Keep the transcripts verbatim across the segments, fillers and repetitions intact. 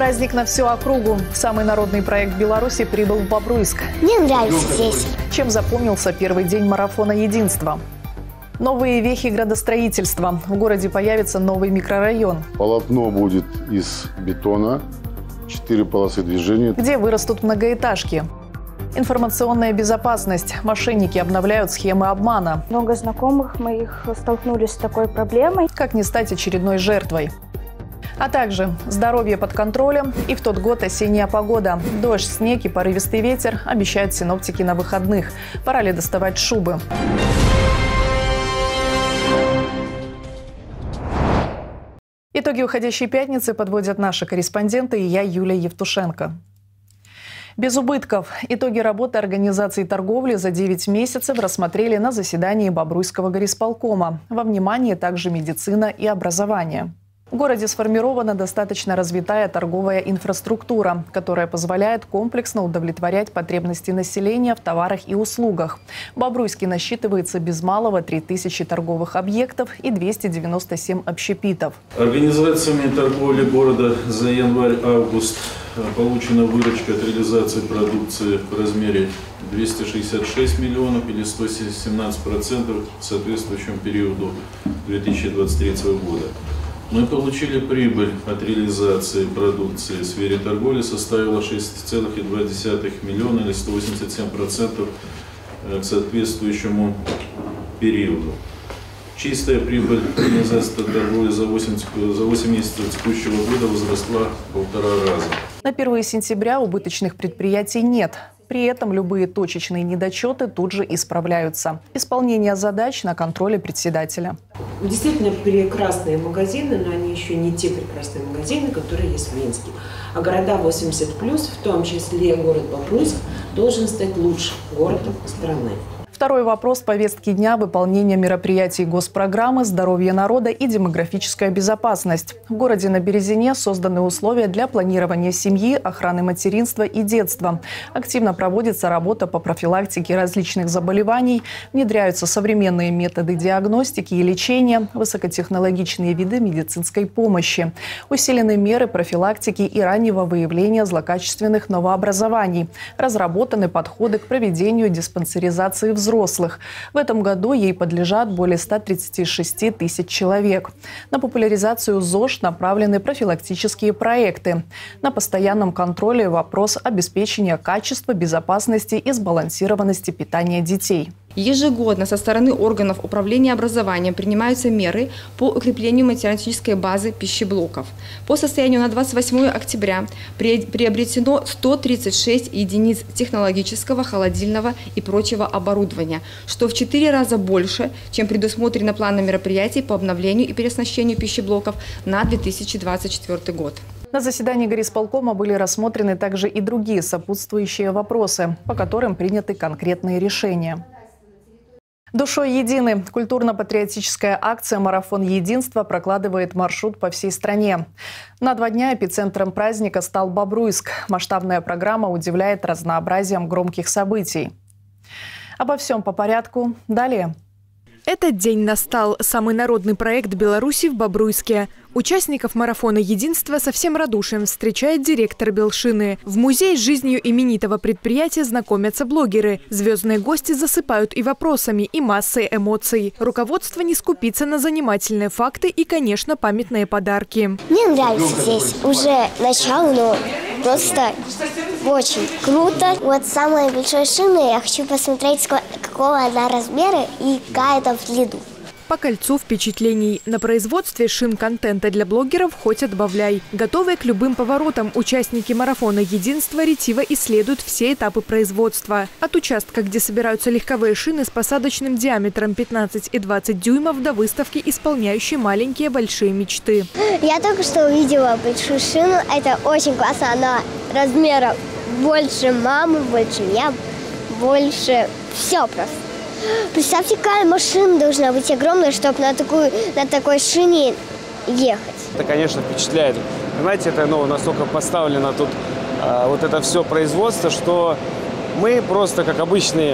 Праздник на всю округу. Самый народный проект Беларуси прибыл в Бобруйск. Мне нравится здесь. Чем запомнился первый день марафона единства? Новые вехи градостроительства. В городе появится новый микрорайон. Полотно будет из бетона, четыре полосы движения. Где вырастут многоэтажки. Информационная безопасность. Мошенники обновляют схемы обмана. Много знакомых моих столкнулись с такой проблемой. Как не стать очередной жертвой. А также здоровье под контролем и в тот год осенняя погода. Дождь, снег и порывистый ветер обещают синоптики на выходных. Пора ли доставать шубы? Итоги уходящей пятницы подводят наши корреспонденты и я, Юлия Евтушенко. Без убытков. Итоги работы организации торговли за девять месяцев рассмотрели на заседании Бобруйского горисполкома. Во внимании также медицина и образование. В городе сформирована достаточно развитая торговая инфраструктура, которая позволяет комплексно удовлетворять потребности населения в товарах и услугах. Бобруйске насчитывается без малого три тысячи торговых объектов и двести девяносто семь общепитов. Организациями торговли города за январь-август получена выручка от реализации продукции в размере двести шестьдесят шесть миллионов или сто семнадцать процентов соответствующему периоду две тысячи двадцать третьего года. Мы получили прибыль от реализации продукции в сфере торговли составила шесть целых две десятых миллиона или сто восемьдесят семь процентов к соответствующему периоду. Чистая прибыль организации торговли за восемь, за восемь месяцев текущего года возросла в полтора раза. На первое сентября убыточных предприятий нет. При этом любые точечные недочеты тут же исправляются. Исполнение задач на контроле председателя. Действительно прекрасные магазины, но они еще не те прекрасные магазины, которые есть в Минске. А города восемьдесят плюс, в том числе город Бобруйск, должен стать лучшим городом страны. Второй вопрос повестки дня – выполнение мероприятий госпрограммы «Здоровье народа» и демографическая безопасность. В городе на Березине созданы условия для планирования семьи, охраны материнства и детства. Активно проводится работа по профилактике различных заболеваний, внедряются современные методы диагностики и лечения, высокотехнологичные виды медицинской помощи. Усилены меры профилактики и раннего выявления злокачественных новообразований. Разработаны подходы к проведению диспансеризации взрослых. Взрослых. В этом году ей подлежат более ста тридцати шести тысяч человек. На популяризацию ЗОЖ направлены профилактические проекты. На постоянном контроле вопрос обеспечения качества, безопасности и сбалансированности питания детей. Ежегодно со стороны органов управления образованием принимаются меры по укреплению материально-технической базы пищеблоков. По состоянию на двадцать восьмое октября приобретено сто тридцать шесть единиц технологического, холодильного и прочего оборудования, что в четыре раза больше, чем предусмотрено планом мероприятий по обновлению и переоснащению пищеблоков на две тысячи двадцать четвёртый год. На заседании горисполкома были рассмотрены также и другие сопутствующие вопросы, по которым приняты конкретные решения. Душой едины. Культурно-патриотическая акция «Марафон единства» прокладывает маршрут по всей стране. На два дня эпицентром праздника стал Бобруйск. Масштабная программа удивляет разнообразием громких событий. Обо всем по порядку. Далее. Этот день настал. Самый народный проект Беларуси в Бобруйске. Участников марафона единства со всем радушием встречает директор Белшины. В музей с жизнью именитого предприятия знакомятся блогеры. Звездные гости засыпают и вопросами, и массой эмоций. Руководство не скупится на занимательные факты и, конечно, памятные подарки. Мне нравится здесь уже начало, но просто очень круто. Вот самая большая шина, я хочу посмотреть, какого она размера и какая там в длину. По кольцу впечатлений. На производстве шин контента для блогеров хоть отбавляй. Готовые к любым поворотам, участники марафона единства ретиво исследуют все этапы производства. От участка, где собираются легковые шины с посадочным диаметром пятнадцать и двадцать дюймов, до выставки, исполняющей маленькие большие мечты. Я только что увидела большую шину. Это очень классно. Она размера больше мамы, больше меня, больше все просто. Представьте, какая машина должна быть огромная, чтобы на, такую, на такой шине ехать. Это, конечно, впечатляет. Понимаете, это ну, настолько поставлено тут а, вот это все производство, что мы просто, как обычные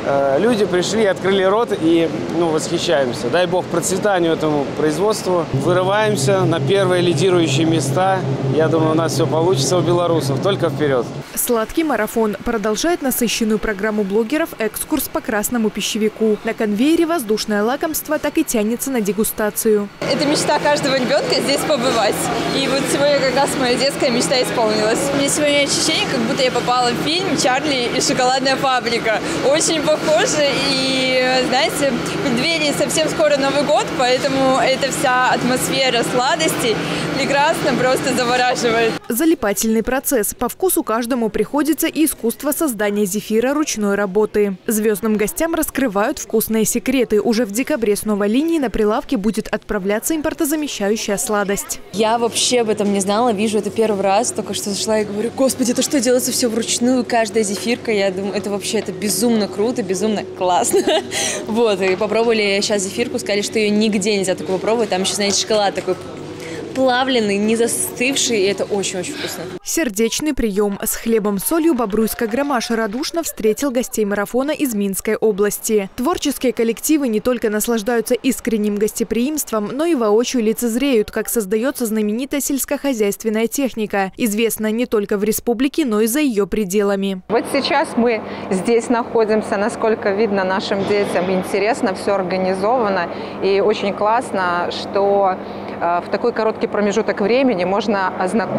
э, люди пришли, открыли рот и ну, восхищаемся. Дай бог процветанию этому производству. Вырываемся на первые лидирующие места. Я думаю, у нас все получится у белорусов. Только вперед. Сладкий марафон продолжает насыщенную программу блогеров «Экскурс по красному пищевику». На конвейере воздушное лакомство так и тянется на дегустацию. Это мечта каждого ребенка здесь побывать. И вот сегодня как раз моя детская мечта исполнилась. У меня сегодня ощущение, как будто я попала в фильм «Чарли и шоколадная фабрика». Очень похоже. И, знаете, в преддверии совсем скоро Новый год, поэтому эта вся атмосфера сладостей прекрасно просто завораживает. Залипательный процесс. По вкусу каждому приходится и искусство создания зефира ручной работы. Звездным гостям раскрывают вкусные секреты. Уже в декабре с новой линии на прилавке будет отправляться импортозамещающая сладость. Я вообще об этом не знала, вижу это первый раз. Только что зашла и говорю: господи, это что, делается все вручную, каждая зефирка? Я думаю, это вообще это безумно круто, безумно классно. Вот, и попробовали сейчас зефирку, сказали, что ее нигде нельзя такого пробовать. Там еще, знаете, шоколад такой плавленый, не застывший, и это очень-очень вкусно. Сердечный прием. С хлебом-солью Бобруйско-Громаш радушно встретил гостей марафона из Минской области. Творческие коллективы не только наслаждаются искренним гостеприимством, но и воочию лицезреют, как создается знаменитая сельскохозяйственная техника, известная не только в республике, но и за ее пределами. Вот сейчас мы здесь находимся, насколько видно нашим детям, интересно, все организовано, и очень классно, что в такой короткий промежуток времени можно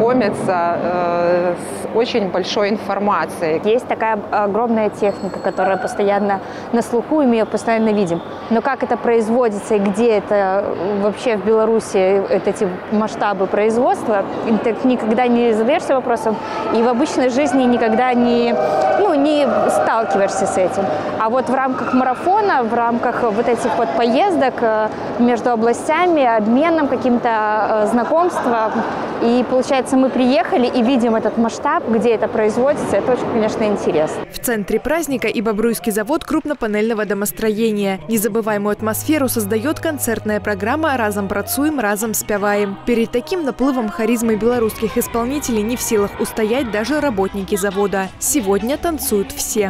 ознакомиться с очень большой информацией. Есть такая огромная техника, которая постоянно на слуху, и мы ее постоянно видим. Но как это производится и где это вообще в Беларуси, эти масштабы производства, ты никогда не задаешься вопросом, и в обычной жизни никогда не, ну, не сталкиваешься с этим. А вот в рамках марафона, в рамках вот этих вот поездок между областями, обменом каким-то знакомства, и получается, мы приехали и видим этот масштаб, где это производится. Это очень, конечно, интересно. В центре праздника и Бобруйский завод крупнопанельного домостроения. Незабываемую атмосферу создает концертная программа «Разом працуем, разом спяваем». Перед таким наплывом харизмы белорусских исполнителей не в силах устоять даже работники завода. Сегодня танцуют все.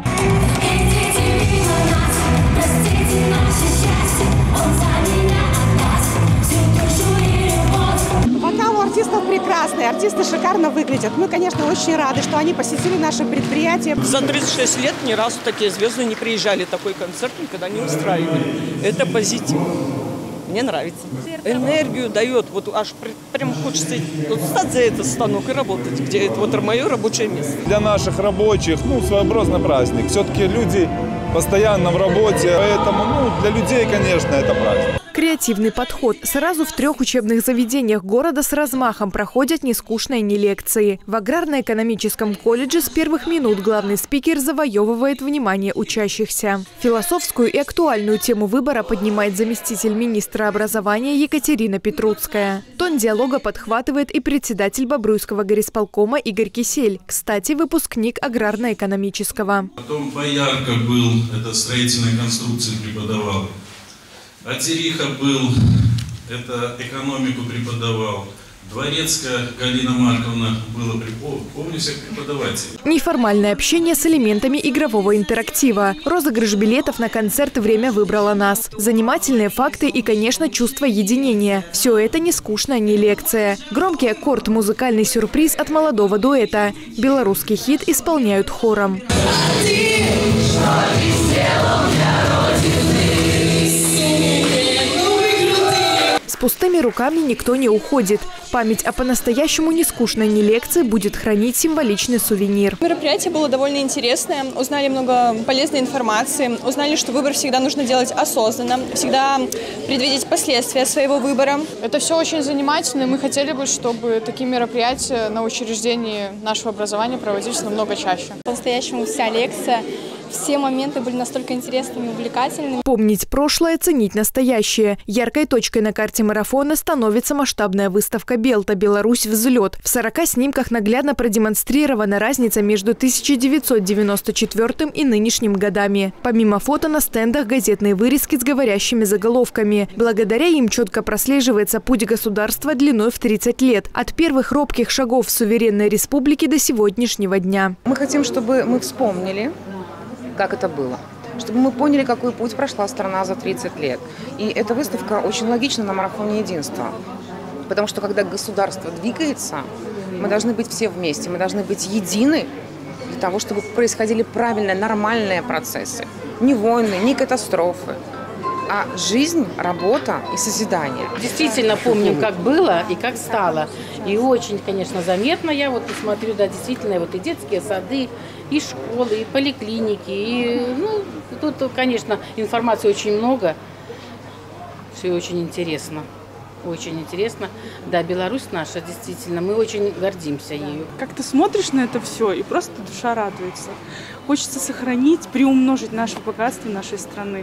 Артистов прекрасные, артисты шикарно выглядят. Мы, конечно, очень рады, что они посетили наше предприятие. За тридцать шесть лет ни разу такие звезды не приезжали, такой концерт никогда не устраивали. Это позитив. Мне нравится. Энергию дает, вот аж прям хочется вот встать за этот станок и работать, где это вот мое рабочее место. Для наших рабочих, ну, своеобразный праздник. Все-таки люди постоянно в работе, поэтому, ну, для людей, конечно, это праздник. Креативный подход. Сразу в трех учебных заведениях города с размахом проходят нескучные не лекции. В аграрно-экономическом колледже с первых минут главный спикер завоевывает внимание учащихся. Философскую и актуальную тему выбора поднимает заместитель министра образования Екатерина Петруцкая. Тон диалога подхватывает и председатель Бобруйского горисполкома Игорь Кисель. Кстати, выпускник аграрно-экономического. Потом Боярко был, это строительные конструкции преподавал. Атериха был, это экономику преподавал. Дворецкая Галина Марковна была, помню всех преподавателей. Неформальное общение с элементами игрового интерактива. Розыгрыш билетов на концерт «Время выбрало нас». Занимательные факты и, конечно, чувство единения. Все это не скучно, не лекция. Громкий аккорд, музыкальный сюрприз от молодого дуэта. Белорусский хит исполняют хором. С пустыми руками никто не уходит. Память о по-настоящему нескучной не лекции будет хранить символичный сувенир. Мероприятие было довольно интересное. Узнали много полезной информации. Узнали, что выбор всегда нужно делать осознанно. Всегда предвидеть последствия своего выбора. Это все очень занимательно. И мы хотели бы, чтобы такие мероприятия на учреждении нашего образования проводились намного чаще. По-настоящему вся лекция, все моменты были настолько интересными и увлекательными. Помнить прошлое, ценить настоящее. Яркой точкой на карте марафона становится масштабная выставка «Белта. Беларусь. Взлет». В сорока снимках наглядно продемонстрирована разница между тысяча девятьсот девяносто четвёртым и нынешним годами. Помимо фото на стендах газетные вырезки с говорящими заголовками. Благодаря им четко прослеживается путь государства длиной в тридцать лет. От первых робких шагов суверенной республики до сегодняшнего дня. Мы хотим, чтобы мы вспомнили, как это было. чтобы мы поняли, какой путь прошла страна за тридцать лет. И эта выставка очень логична на марафоне единства. Потому что когда государство двигается, мы должны быть все вместе, мы должны быть едины для того, чтобы происходили правильные, нормальные процессы. Не войны, не катастрофы, а жизнь, работа и созидание. Действительно помним, как было и как стало. И очень, конечно, заметно, я вот посмотрю, да, действительно, вот и детские сады, и школы, и поликлиники, и, ну, тут, конечно, информации очень много, все очень интересно. Очень интересно. Да, Беларусь наша, действительно, мы очень гордимся ею. Как ты смотришь на это все, и просто душа радуется. Хочется сохранить, приумножить наше богатство нашей страны.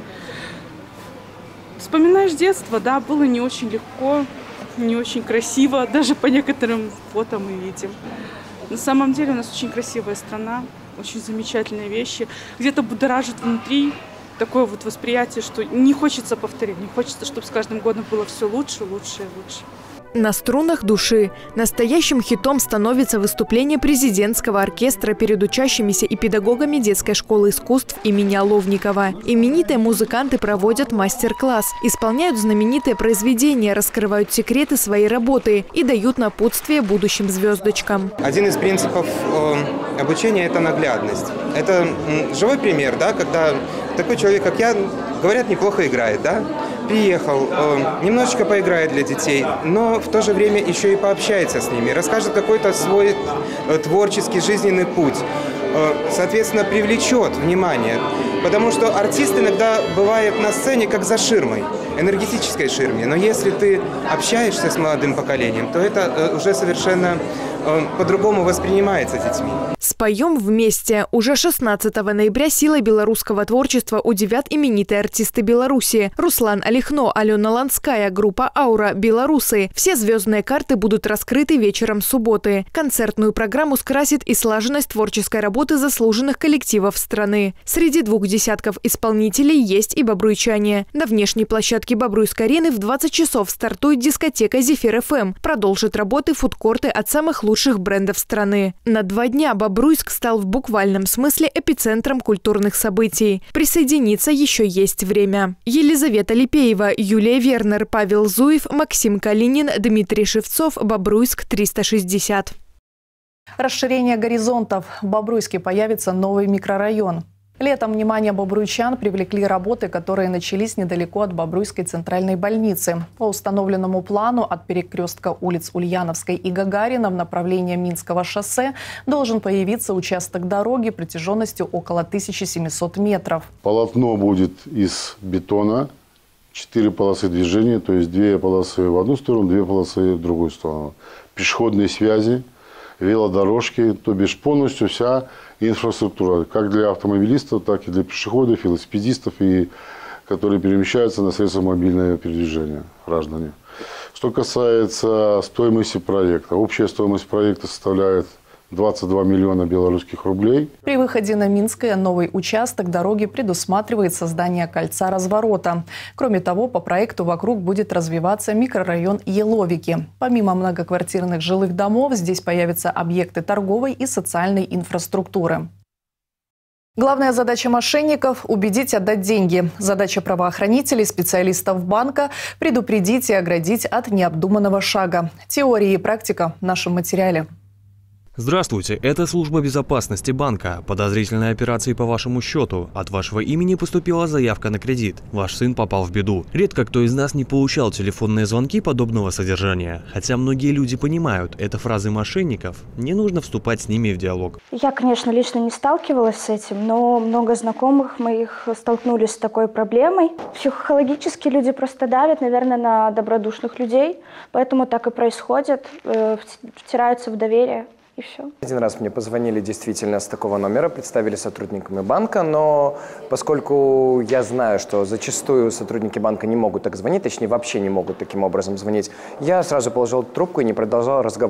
Вспоминаешь детство, да, было не очень легко, не очень красиво, даже по некоторым фото мы видим. На самом деле у нас очень красивая страна, очень замечательные вещи. Где-то будоражит внутри такое вот восприятие, что не хочется повторить, не хочется, чтобы с каждым годом было все лучше, лучше и лучше. На струнах души. Настоящим хитом становится выступление президентского оркестра перед учащимися и педагогами детской школы искусств имени Оловникова. Именитые музыканты проводят мастер-класс, исполняют знаменитые произведения, раскрывают секреты своей работы и дают напутствие будущим звездочкам. Один из принципов э, обучения – это наглядность. Это м, живой пример, да, когда такой человек, как я, говорят, неплохо играет, да? Приехал, э, немножечко поиграет для детей, но в то же время еще и пообщается с ними, расскажет какой-то свой э, творческий жизненный путь, э, соответственно, привлечет внимание. Потому что артист иногда бывает на сцене как за ширмой, энергетической ширме, но если ты общаешься с молодым поколением, то это э, уже совершенно э, по-другому воспринимается детьми. «Споем вместе». Уже шестнадцатого ноября силой белорусского творчества удивят именитые артисты Беларуси. Руслан Олехно, Алена Ланская, группа «Аура», белорусы. Все звездные карты будут раскрыты вечером субботы. Концертную программу скрасит и слаженность творческой работы заслуженных коллективов страны. Среди двух десятков исполнителей есть и бобруйчане. На внешней площадке Бобруйской арены в двадцать часов стартует дискотека «Зефир эф эм». Продолжит работы фудкорты от самых лучших брендов страны. На два дня Бобруйск стал в буквальном смысле эпицентром культурных событий. Присоединиться еще есть время. Елизавета Липеева, Юлия Вернер, Павел Зуев, Максим Калинин, Дмитрий Шевцов, Бобруйск триста шестьдесят. Расширение горизонтов. В Бобруйске появится новый микрорайон. Летом внимание бобруйчан привлекли работы, которые начались недалеко от Бобруйской центральной больницы. По установленному плану от перекрестка улиц Ульяновской и Гагарина в направлении Минского шоссе должен появиться участок дороги протяженностью около тысячи семисот метров. Полотно будет из бетона, четыре полосы движения, то есть две полосы в одну сторону, две полосы в другую сторону. Пешеходные связи, велодорожки, то бишь полностью вся инфраструктура, как для автомобилистов, так и для пешеходов, велосипедистов, и которые перемещаются на средствах мобильного передвижения, граждане. Что касается стоимости проекта, общая стоимость проекта составляет двадцать два миллиона белорусских рублей. При выходе на Минское новый участок дороги предусматривает создание кольца разворота. Кроме того, по проекту вокруг будет развиваться микрорайон Еловики. Помимо многоквартирных жилых домов, здесь появятся объекты торговой и социальной инфраструктуры. Главная задача мошенников – убедить отдать деньги. Задача правоохранителей, специалистов банка – предупредить и оградить от необдуманного шага. Теория и практика в нашем материале. Здравствуйте, это служба безопасности банка. Подозрительные операции по вашему счету. От вашего имени поступила заявка на кредит. Ваш сын попал в беду. Редко кто из нас не получал телефонные звонки подобного содержания. Хотя многие люди понимают, это фразы мошенников. Не нужно вступать с ними в диалог. Я, конечно, лично не сталкивалась с этим, но много знакомых моих столкнулись с такой проблемой. Психологически люди просто давят, наверное, на добродушных людей. Поэтому так и происходит. Втираются в доверие. И все. Один раз мне позвонили действительно с такого номера, представили сотрудниками банка, но поскольку я знаю, что зачастую сотрудники банка не могут так звонить, точнее вообще не могут таким образом звонить, я сразу положил трубку и не продолжал разговор.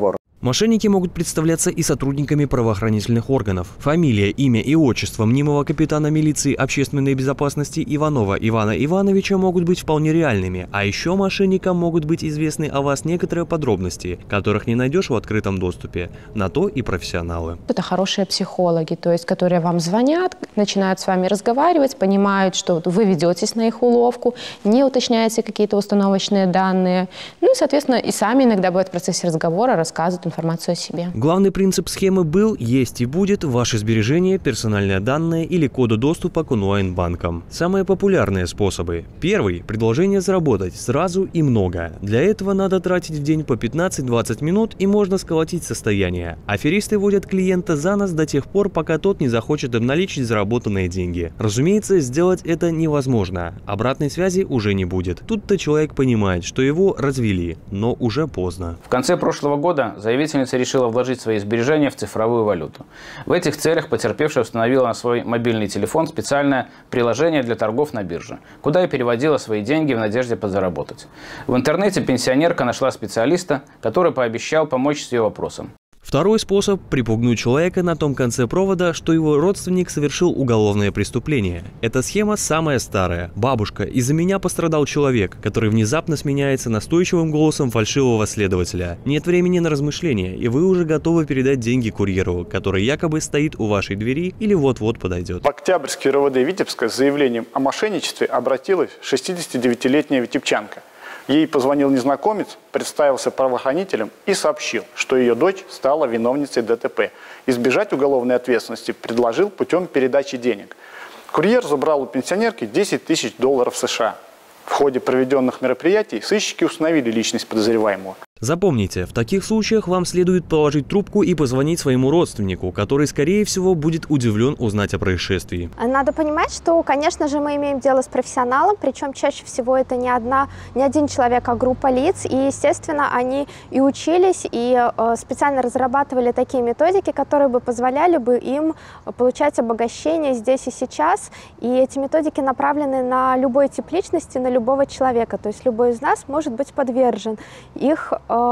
Мошенники могут представляться и сотрудниками правоохранительных органов. Фамилия, имя и отчество мнимого капитана милиции общественной безопасности Иванова Ивана Ивановича могут быть вполне реальными, а еще мошенникам могут быть известны о вас некоторые подробности, которых не найдешь в открытом доступе. На то и профессионалы. Это хорошие психологи, то есть которые вам звонят, начинают с вами разговаривать, понимают, что вы ведетесь на их уловку, не уточняете какие-то установочные данные. Ну и, соответственно, и сами иногда бывают в процессе разговора рассказывают информацию о себе. Главный принцип схемы был, есть и будет ваши сбережения, персональные данные или коды доступа к онлайн-банкам. Самые популярные способы. Первый – предложение заработать сразу и много. Для этого надо тратить в день по пятнадцать-двадцать минут и можно сколотить состояние. Аферисты водят клиента за нос до тех пор, пока тот не захочет обналичить заработанные деньги. Разумеется, сделать это невозможно. Обратной связи уже не будет. Тут-то человек понимает, что его развели, но уже поздно. В конце прошлого года заявительница решила вложить свои сбережения в цифровую валюту. В этих целях потерпевшая установила на свой мобильный телефон специальное приложение для торгов на бирже, куда и переводила свои деньги в надежде подзаработать. В интернете пенсионерка нашла специалиста, который пообещал помочь с ее вопросом. Второй способ – припугнуть человека на том конце провода, что его родственник совершил уголовное преступление. Эта схема самая старая. «Бабушка, из-за меня пострадал человек», который внезапно сменяется настойчивым голосом фальшивого следователя. Нет времени на размышления, и вы уже готовы передать деньги курьеру, который якобы стоит у вашей двери или вот-вот подойдет. В Октябрьский РОВД Витебска с заявлением о мошенничестве обратилась шестидесятидевятилетняя витебчанка. Ей позвонил незнакомец, представился правоохранителем и сообщил, что ее дочь стала виновницей ДТП. Избежать уголовной ответственности предложил путем передачи денег. Курьер забрал у пенсионерки десять тысяч долларов США. В ходе проведенных мероприятий сыщики установили личность подозреваемого. Запомните, в таких случаях вам следует положить трубку и позвонить своему родственнику, который, скорее всего, будет удивлен узнать о происшествии. Надо понимать, что, конечно же, мы имеем дело с профессионалом, причем чаще всего это не, одна, не один человек, а группа лиц. И, естественно, они и учились, и э, специально разрабатывали такие методики, которые бы позволяли бы им получать обогащение здесь и сейчас. И эти методики направлены на любой тип личности, на любого человека. То есть любой из нас может быть подвержен их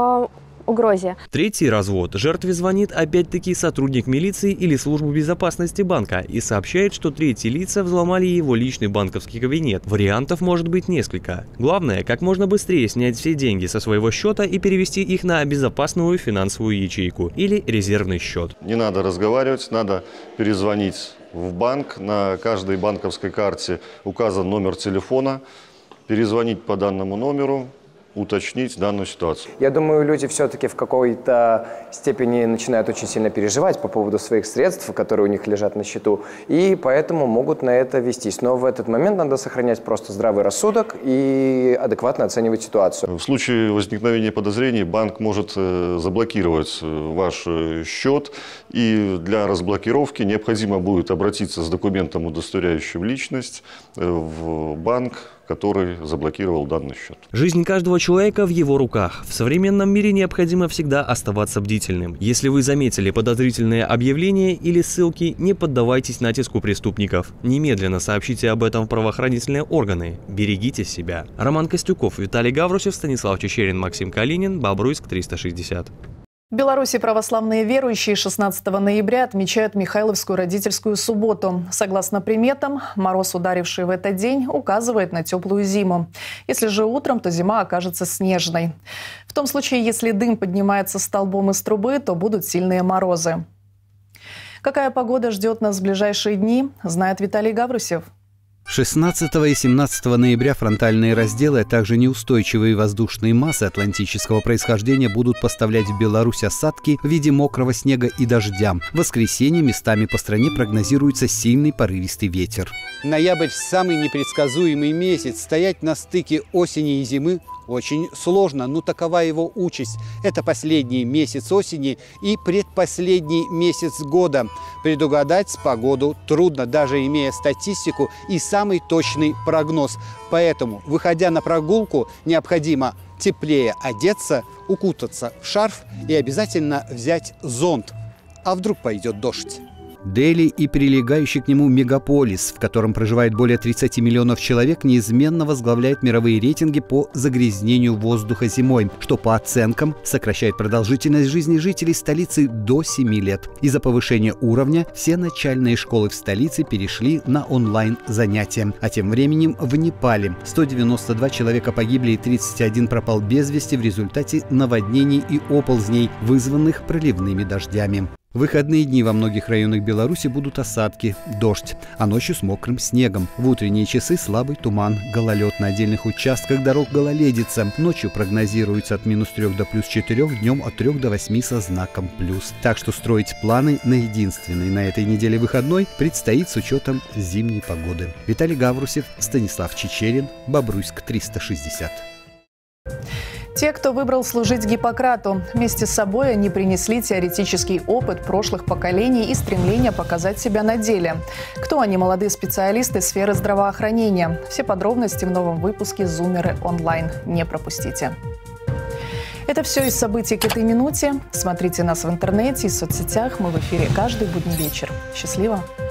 угрозе. Третий развод. Жертве звонит опять-таки сотрудник милиции или службы безопасности банка и сообщает, что третьи лица взломали его личный банковский кабинет. Вариантов может быть несколько. Главное, как можно быстрее снять все деньги со своего счета и перевести их на безопасную финансовую ячейку или резервный счет. Не надо разговаривать, надо перезвонить в банк. На каждой банковской карте указан номер телефона. Перезвонить по данному номеру, уточнить данную ситуацию. Я думаю, люди все-таки в какой-то степени начинают очень сильно переживать по поводу своих средств, которые у них лежат на счету, и поэтому могут на это вестись. Но в этот момент надо сохранять просто здравый рассудок и адекватно оценивать ситуацию. В случае возникновения подозрений банк может заблокировать ваш счет, и для разблокировки необходимо будет обратиться с документом, удостоверяющим личность, в банк, который заблокировал данный счет. Жизнь каждого человека в его руках. В современном мире необходимо всегда оставаться бдительным. Если вы заметили подозрительные объявления или ссылки, не поддавайтесь натиску преступников. Немедленно сообщите об этом в правоохранительные органы. Берегите себя. Роман Костюков, Виталий Гаврусев, Станислав Чечерин, Максим Калинин, Бобруйск, триста шестьдесят. В Беларуси православные верующие шестнадцатого ноября отмечают Михайловскую родительскую субботу. Согласно приметам, мороз, ударивший в этот день, указывает на теплую зиму. Если же утром, то зима окажется снежной. В том случае, если дым поднимается столбом из трубы, то будут сильные морозы. Какая погода ждет нас в ближайшие дни, знает Виталий Гаврусев. шестнадцатого и семнадцатого ноября фронтальные разделы, а также неустойчивые воздушные массы атлантического происхождения будут поставлять в Беларусь осадки в виде мокрого снега и дождя. В воскресенье местами по стране прогнозируется сильный порывистый ветер. Ноябрь – самый непредсказуемый месяц. Стоять на стыке осени и зимы очень сложно, но такова его участь. Это последний месяц осени и предпоследний месяц года. Предугадать погоду трудно, даже имея статистику и самый точный прогноз. Поэтому, выходя на прогулку, необходимо теплее одеться, укутаться в шарф и обязательно взять зонт. А вдруг пойдет дождь? Дели и прилегающий к нему мегаполис, в котором проживает более тридцати миллионов человек, неизменно возглавляет мировые рейтинги по загрязнению воздуха зимой, что по оценкам сокращает продолжительность жизни жителей столицы до семи лет. Из-за повышения уровня все начальные школы в столице перешли на онлайн-занятия. А тем временем в Непале сто девяносто два человека погибли и тридцать один пропал без вести в результате наводнений и оползней, вызванных проливными дождями. В выходные дни во многих районах Беларуси будут осадки, дождь, а ночью с мокрым снегом. В утренние часы слабый туман, гололед на отдельных участках дорог, гололедица. Ночью прогнозируется от минус трех до плюс четырех, днем от трёх до восьми со знаком плюс. Так что строить планы на единственный на этой неделе выходной предстоит с учетом зимней погоды. Виталий Гаврусев, Станислав Чечерин, Бобруйск триста шестьдесят. Те, кто выбрал служить Гиппократу, вместе с собой они принесли теоретический опыт прошлых поколений и стремление показать себя на деле. Кто они, молодые специалисты сферы здравоохранения? Все подробности в новом выпуске «Зумеры онлайн». Не пропустите. Это все из событий к этой минуте. Смотрите нас в интернете и соцсетях. Мы в эфире каждый будний вечер. Счастливо!